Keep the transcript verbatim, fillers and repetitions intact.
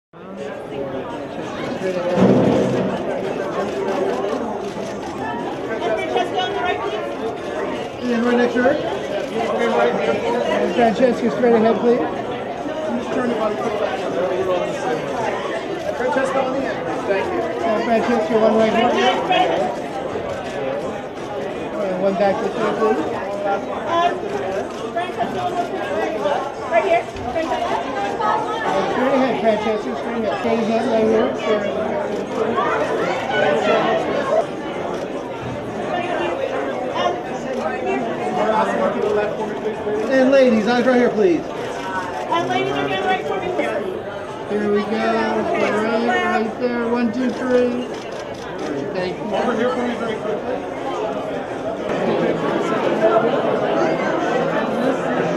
And then right next to her. And Francesca, straight ahead, please. Just turn your body back. Francesca on the end. Thank you. And Francesca, one right here. And one back this way, please. Francesca, right here. Francesca. Straight ahead, Francesca, straight ahead. Straight ahead, right here. And ladies, eyes right here, please. And ladies again, right for me, please. Here we go. Right, right there. One, two, three. Thank you. Over here for me very quickly.